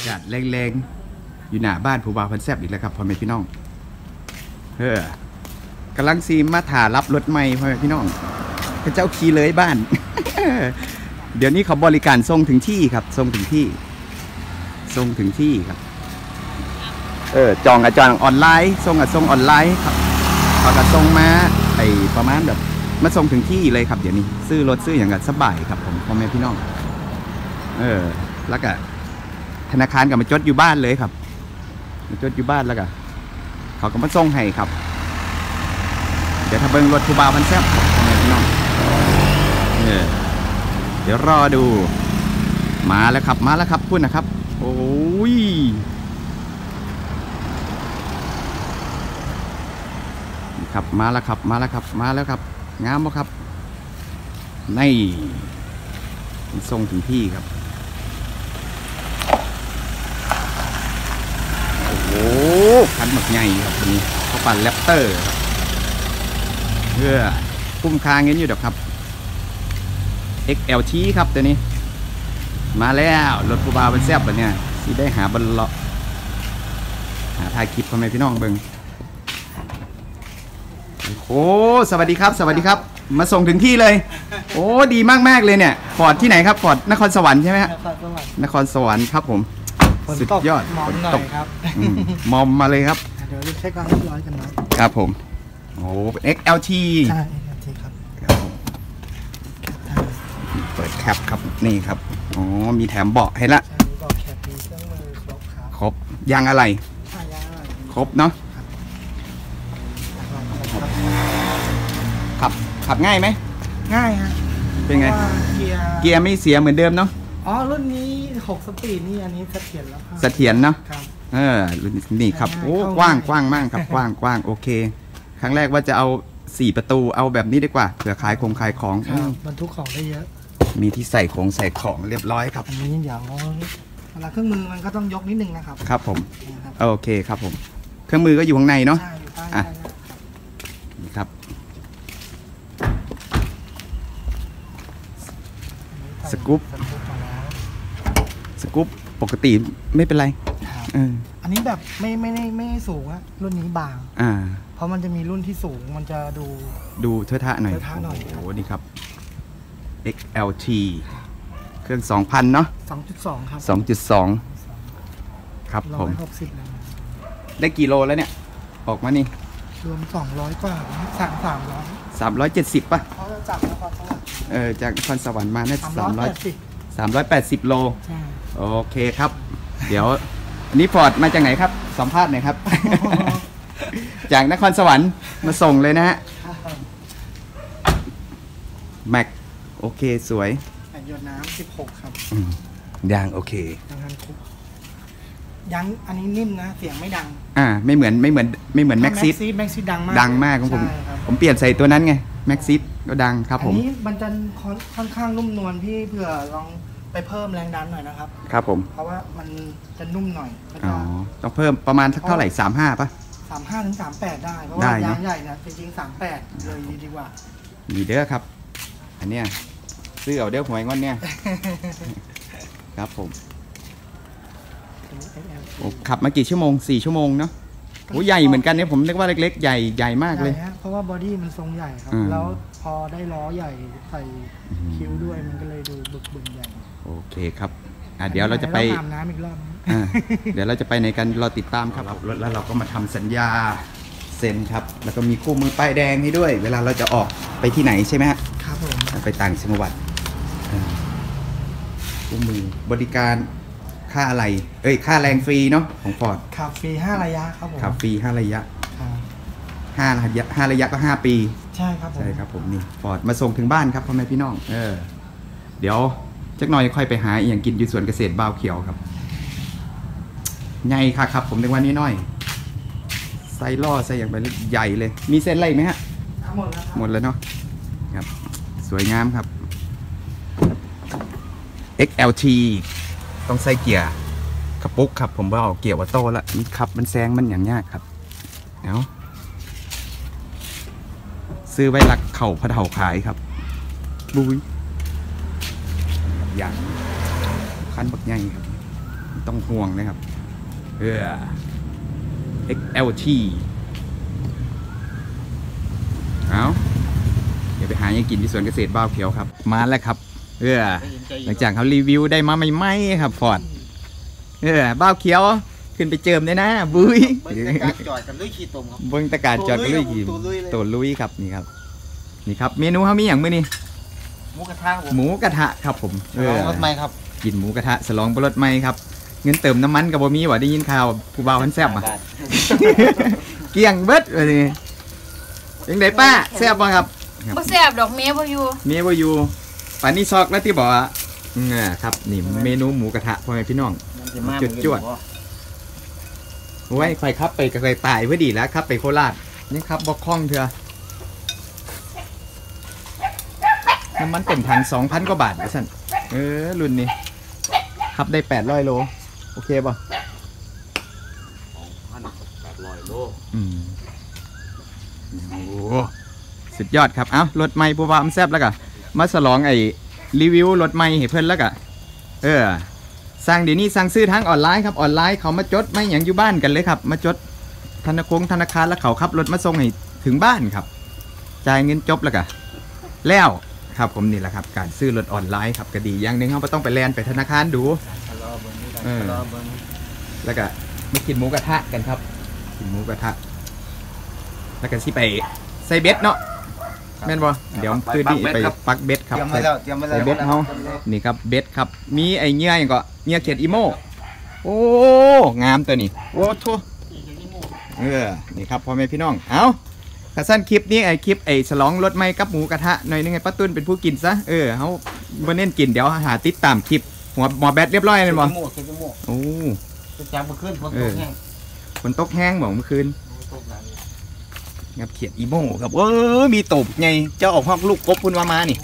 ากาศแรงๆอยู่หน้าบ้านผู้บ่าวพันแซบอีกแล้วครับพ่อแม่พี่น้องกำลังซีมาถ่ารับรถใหม่พ่อแม่พี่น้องพระเจ้าขี่เลยบ้าน เดี๋ยวนี้เขาบริการส่งถึงที่ครับส่งถึงที่ครับจองออนไลน์ส่งออนไลน์ครับเขาก็ส่งมาประมาณแบบมาส่งถึงที่เลยครับเดี๋ยวนี้ซื้อรถซื้ออย่างกันสบายครับผมพ่อแม่พี่น้องแล้วก็ธนาคารก็มาจดอยู่บ้านเลยครับมาจดอยู่บ้านแล้วก็เขาก็มาส่งให้ครับเดี๋ยวถ้าเบิ้งรถผู้บ่าวมันแซ่บพ่อแม่พี่น้องเดี๋ยวรอดูมาแล้วครับพูดนะครับโอ้ยครับมาแล้วครับงามบ่ครับนี่ส่งถึงที่ครับโอ้โหคันหมักใหญ่ครับตัวนี้เขาปั่นแรปเตอร์เพื่อคุ้มค่าเงินอยู่ดอกครับ XLT ครับตัวนี้มาแล้วรถผู้บ่าวมันแซ่บแบบเนี้ยสิได้หาบอลเลาะหาถ่ายคลิปพ่อแม่พี่น้องเบิ่งโอ้สวัสดีครับมาส่งถึงที่เลยโอ้ดีมากเลยเนี่ยฟอร์ดที่ไหนครับฟอร์ดนครสวรรค์ใช่ไหมฮะนครสวรรค์ครับผมสุดยอดฝนตกครับมอมมาเลยครับเดี๋ยวเช็คความเรียบร้อยกันนะครับผมโอ้ XLT ใช่ XLT ครับเปิดแคปครับนี่ครับอ๋อมีแถมเบาะให้ละเบาะแคปมีเครื่องมือครบครับครบยางอะไรครบเนาะขับง่ายไหมง่ายฮะเป็นไงเกียร์ไม่เสียเหมือนเดิมเนาะอ๋อรุ่นนี้6 สปีดนี่อันนี้เสถียรแล้วเสถียรเนาะรุ่นนี้ครับโอ้กว้างมากครับกว้างโอเคครั้งแรกว่าจะเอา4 ประตูเอาแบบนี้ดีกว่าเผื่อขายของบรรทุกของได้เยอะมีที่ใส่ของเรียบร้อยครับอันนี้เดี๋ยวเวลาเครื่องมือมันก็ต้องยกนิดนึงนะครับครับผมโอเคครับผมเครื่องมือก็อยู่ข้างในเนาะนี่ครับสกู๊ปปกติไม่เป็นไรอันนี้แบบไม่สูงอะรุ่นนี้บางเพราะมันจะมีรุ่นที่สูงมันจะดูเทอะทะหน่อยโอ้โหนี่ครับ XLT เครื่อง 2,000 เนาะ 2.2 ครับ 2.2 ครับผมได้กี่โลแล้วเนี่ยออกมานี่รวม200 กว่า 370ป่ะเขาจะจับนครสวรรค์จากนครสวรรค์มาเนี่ย380 โลโอเคครับเดี๋ยวอันนี้ฟอร์ดมาจากไหนครับสัมภาษณ์หน่อยครับ จากนครสวรรค์มาส่งเลยนะฮะแม็กโอเคสวยหยดน้ำ16ครับยางโอเคยังอันนี้นิ่มนะเสียงไม่ดังไม่เหมือนแม็กซิสดังมากของผมเปลี่ยนใส่ตัวนั้นไงแม็กซิสก็ดังครับผมอันนี้มันจะค่อนข้างนุ่มนวลพี่เผื่อลองไปเพิ่มแรงดันหน่อยนะครับครับผมเพราะว่ามันจะนุ่มหน่อยต้องเพิ่มประมาณเท่าไหร่35ป่ะ 35 ถึง 38ได้เพราะว่ายางใหญ่นะจริงๆ38เลยดีกว่ามีเด้อครับอันเนี้ยซื้อเอาเด้อหวยงอนเนี่ยครับผมขับมากี่ชั่วโมง4 ชั่วโมงเนาะโอ้ใหญ่เหมือนกันเนี่ยผมนึกว่าเล็กๆใหญ่มากเลยเพราะว่าบอดี้มันทรงใหญ่ครับแล้วพอได้ล้อใหญ่ใส่คิ้วด้วยมันก็เลยดูบึกใหญ่โอเคครับเดี๋ยวเราจะไปอาบน้ำอีกรอบเดี๋ยวเราจะไปในกันรอติดตามครับแล้วเราก็มาทำสัญญาเซ็นครับแล้วก็มีคู่มือป้ายแดงให้ด้วยเวลาเราจะออกไปที่ไหนใช่ไหมครับผมไปต่างจังหวัดคู่มือบริการค่าอะไรค่าแรงฟรีเนาะของฟอร์ดขับฟรี5 ระยะครับผมขับฟรี5 ระยะ5 ระยะก็5 ปีใช่ครับผมนี่ฟอร์ดมาส่งถึงบ้านครับพ่อแม่พี่น้องเดี๋ยวจักหน่อยค่อยไปหาอย่างกินอยู่สวนเกษตรบ่าวเขียวครับใหญ่ค่ะครับผมในวันนี้น้อยไซล่อไซอย่างไปใหญ่เลยมีเส้นอะไรไหมฮะหมดแล้วเนาะครับสวยงามครับ XLT ต้องใส่เกียร์กระปุกครับผมว่าเอาเกียร์วัตโต้ละมันขับมันแซงมันอย่างยากครับเอาซื้อไว้รักเข่าพะเถาขายครับบุ้ยอย่างคันบักใหญ่ครับต้องห่วงนะครับXLT เอาเดี๋ยวไปหายังกินที่สวนเกษตรบ้าวเขียวครับมาแล้วครับหลังจากเขารีวิวได้มาใหม่ๆครับฟอร์ดบ้าวเขียวขึ้นไปเจิมได้นะบุ้ยเบิ้งตะการจอดกันลุยขี่ตมครับเบิ้งตะการจอดกันลุยขี่ตัวลุยครับนี่ครับเมนูเขามีอย่างมื้อนี้หมูกระทะครับผมรถไม้ครับกินหมูกระทะสลองรถไม้ครับเงินเติมน้ำมันกับบ่มีว่าได้ยินข่าวผู้บ่าวมันแซ่บอ่ะเกี่ยงเบิดเลยยังไงป้าแซ่บป่ะครับบ่แซ่บดอกเมียบ่อยู่ป่านนี้ซอกแล้วที่บอกอ่ะครับนี่เมนูหมูกระทะพ่อแม่พี่น้องจวดไว้ไฟครับไปกระไรตายเพื่อดีแล้วครับไปโคราชนี่ครับบอกคล่องเถอะน้ำมันเต็มถัง 2,000 กว่าบาทสั่นรุ่นนี้ขับได้800 โลโอเคป่ะ 2,800 โลโอ้สุดยอดครับเอ้ารถใหม่ผู้ว่ามันแซ่บแล้วก็มาฉลองไอ้รีวิวรถใหม่ให้เพื่อนแล้วก็สั่งเดี๋ยวนี้สั่งซื้อทางออนไลน์ครับออนไลน์เขามาจดไม่อย่างอยู่บ้านกันเลยครับมาจดธนาคารแล้วเขาขับรถมาส่งให้ถึงบ้านครับจ่ายเงินจบแล้วก็แล้วครับผมนี่แหละครับการซื้อรถออนไลน์ครับก็ดีอย่างหนึ่งเขาไม่ต้องไปแลนไปธนาคารดูแล้วก็มากินหมูกระทะกันครับกินหมูกระทะแล้วก็สิไปใส่เบ็ดเนาะแม่นบ่เดี๋ยวคืนนี้ไปปักเบ็ดครับใส่เบ็ดเขานี่ครับเบ็ดครับมีไอเงี้ยอย่างก็เงี้ยเขียดอีโมโอ้งามตัวนี้โอ้ทั่วนี่ครับพ่อแม่พี่น้องเอากระสั้นคลิปนี้ไอคลิปไอฉลองรถไม้กับหมูกระทะหน่อยนึงไงป้าตุ้นเป็นผู้กินซะเขาบ่เน้นกินเดี๋ยวหาติดตามคลิปหัวแบตเรียบร้อยเลยบ่โอ้จะเมื่อคืนฝนตกแห้งบอกเมื่อคืนงับเขียดอีโม่ครับมีตบไงเจ้าออกฮอกลูกกบพุ่นมานี่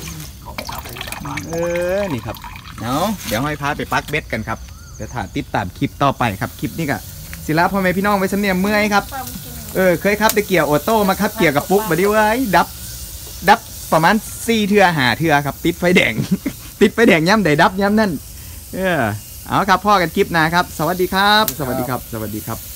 นี่ครับเดี๋ยวให้พาไปปักเบ็ดกันครับเดี๋ยวถ่ายติดตามคลิปต่อไปครับคลิปนี้ก็ศิลาพ่อแม่พี่น้องไว้สำเนียงเมื่อยครับเคยครับได้เกี่ยวออโต้มาครับเกี่ยวกับปุ๊กมาดิเว้ยดับประมาณ4 เทื่อ5 เทื่อครับติดไฟแดงติดไฟแดงย่ำใดดับย่ำนั่นเอาครับพ่อกันคลิปหน้าครับสวัสดีครับสวัสดีครับ